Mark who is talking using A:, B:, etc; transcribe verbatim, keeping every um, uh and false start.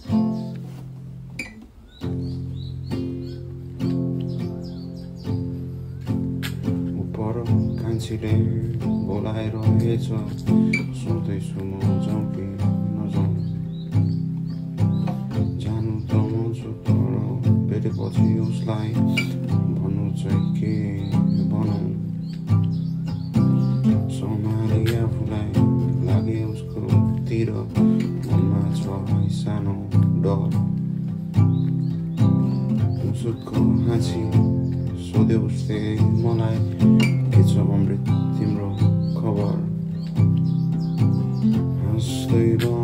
A: पर कान्छीले बोलाइरहेछ सोध्दैछु म जाउँ कि नजाउँ जानु त मन छु तर भेटेपछि उसलाई भन्नु चाहिँ के भनौँ सम्हाली आफूलाई लागे उसकोतिर मनमा छ सानो डर उसको हाँसी सोध्यो उसले मलाई के छ अमृत तिम्रो खबर हाँस्दै